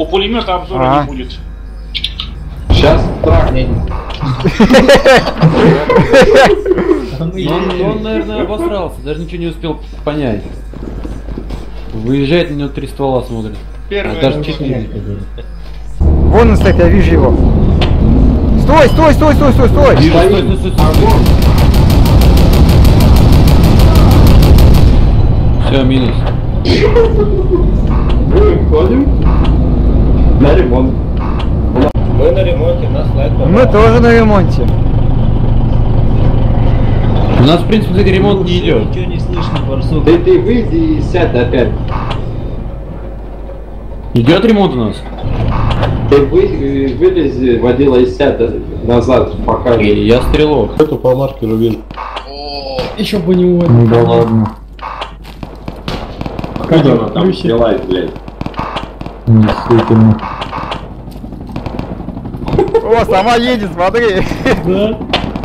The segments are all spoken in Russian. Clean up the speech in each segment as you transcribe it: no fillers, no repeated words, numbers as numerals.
У пулемета обзора не будет. Сейчас трахнет. Он, наверное, обосрался, даже ничего не успел понять. Выезжает, на него 3 ствола смотрит. Даже 4. Вон он стоит, я вижу его. Стой, стой, стой, стой, стой, стой! Стой. Все, минус. Мы ходим на ремонт. Мы на ремонте, нас лайк. Мы тоже на ремонте. У нас, в принципе, кстати, ремонт не идет. Ничего не слышно, барсук. Ты выйди и сядь опять. Идет ремонт у нас? Ты вылези, водила и сядь назад, пока... Я стрелок. Эту по маркеру вижу. Еще бы не уводил. Ну да ладно. Как она там делает, блядь? Действительно. О, сама едет, смотри. Да?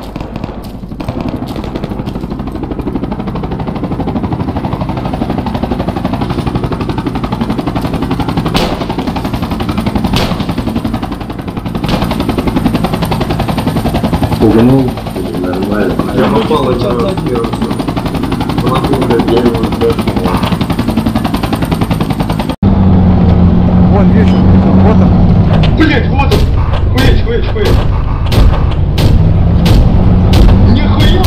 Пуганул? Нормально. Я попал один раз. Вон, вижу, вот он. Блять, вот он! Хуять! Нихуя!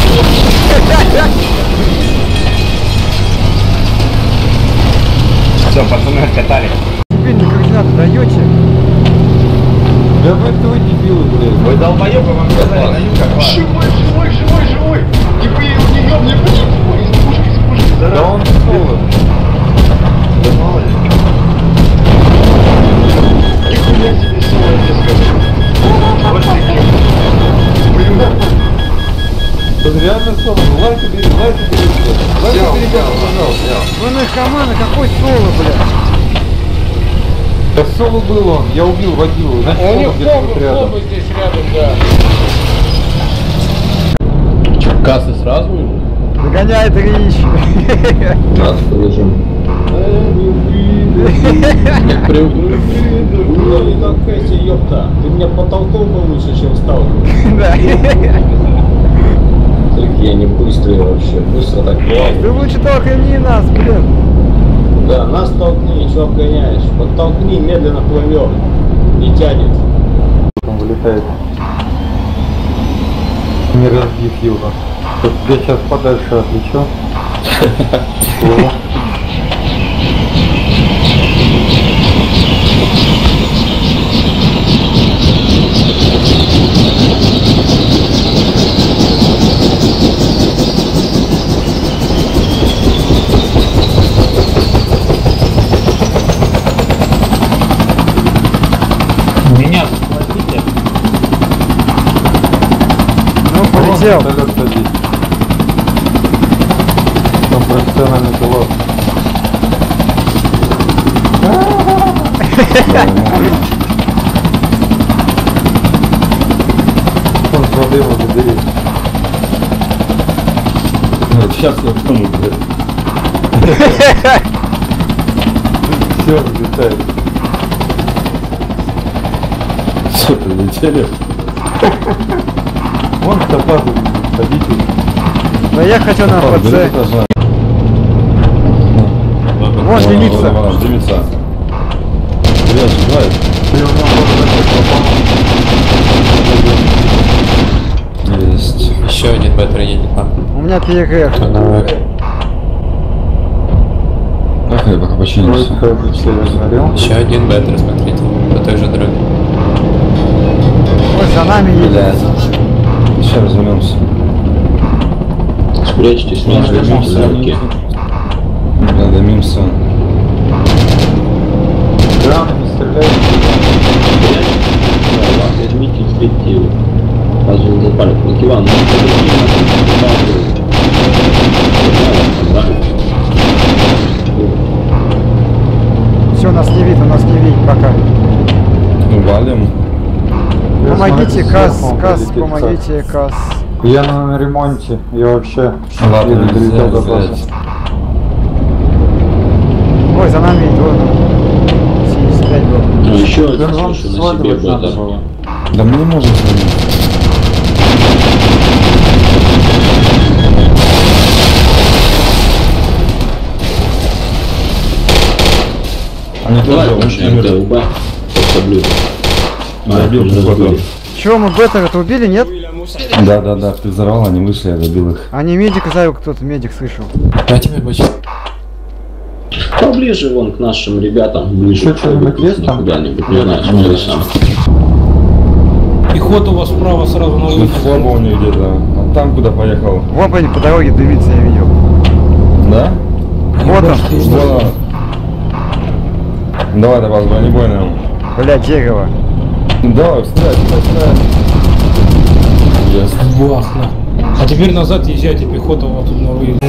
Все, пацаны откатали. Теперь на координаты даете? Да вы кто дебилы, блядь? Вы долбоёбы, вам сказали, на юг как живой! Нихуя его не ёб, не живой! Из пушки, Да он соло. Да мало ли. Нихуя себе соло, я скажу. Это реально соло. Лайки бери, блядь. Лайки бери, пожалуйста. Вы наркоманы, какой соло, блядь? Да соло был он, я убил водилу. Значит, У них соло где-то вот рядом. оба здесь рядом, да. Че, кассы сразу уже? Догоняет Рич. Нас полежим. Как привык. Ну не толкайся, ёпта. Ты меня потолкнул бы лучше, чем стал. Да. Так я не быстрый вообще, быстро так плавно. Ты лучше только не нас, блин. Да, нас толкни, чё обгоняешь? Подтолкни, медленно плывем. Не тянет. Он вылетает. Не разбив его. Вот я сейчас подальше отлечу. О. Меня схватите. Ну, полетел. Вертолет садись. Там профессиональный пилот. Он с воды его забери. Вот сейчас я встану, блядь. Все, взлетает. Все, прилетели. Вон в топазу садитесь. Да я хочу на ПЦ. Вон лимится. Дымится. Бля, сжигает. Есть. Еще один бэтер едет. У меня перегрев. Ах, я пока починился. Еще один бэтер, смотрите. По той же дороге. Ой, за нами едет. Блядь. Сейчас развернемся. Спрячьтесь, не дымимся. Да, дымимся. Гранами стреляют. Возьмите инспективу. Позволь запалить. Иван, Все, нас не видно, нас не видит пока. валим. Помогите, Каз, помогите, Каз. Я на ремонте. Я вообще Ладно, еле долетел до нельзя базы. взять. Ой, за нами идет. 75 был. Ну, еще один Да вам слышу на себе сваливать надо бота. было. Да мы не можем звонить. Они Давай, тоже лучше умерли. МТУБ. Подсоблю. Забил кого-то. Чего, мы бета-то убили, нет? Да, ты взорвал, они вышли, я забил их. Они медика зовут, кто-то медик слышал. Поближе вон к нашим ребятам, ближе Что, что-нибудь есть там? куда-нибудь, не знаю, смотри сам. Пехота у вас справа сразу на Ну, слабо у них где-то. А там куда поехал? Вон они по дороге дымится, я видел. Да? Вот он. Вон он. Давай, бронебойным. Бля, дерево. Давай, стреляй. Бахна. А теперь назад езжайте, пехота вот тут на выезд.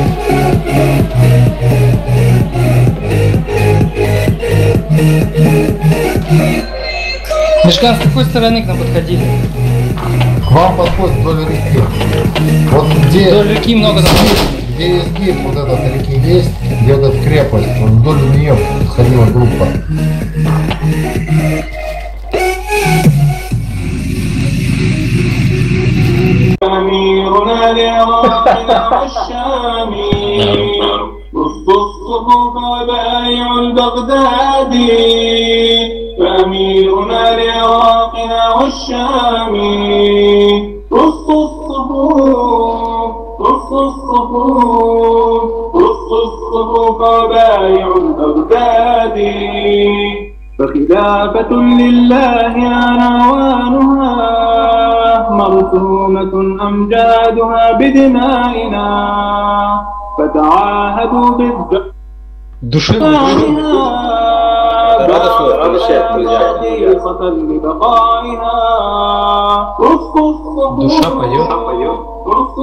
Мешкан, с какой стороны к нам подходили? К вам подходит вдоль реки. Вот где, Вдоль реки много там. где изгиб вот этот реки есть, где вот эта крепость, вот вдоль нее подходила группа. أميرنا لعراقنا والشام رص الصفوف وبايع البغدادي فأميرنا لعراقنا والشام رص الصفوف رص الصفوف رص الصفوف وبايع البغدادي فخلافة لله عنوانها مرسومة أمجادها بدمائنا فتعاهدوا بالدفاع خصيصة لبقائها رص الصفوف رص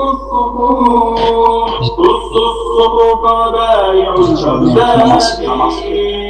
الصفوف رص الصفوف بايع البغدادي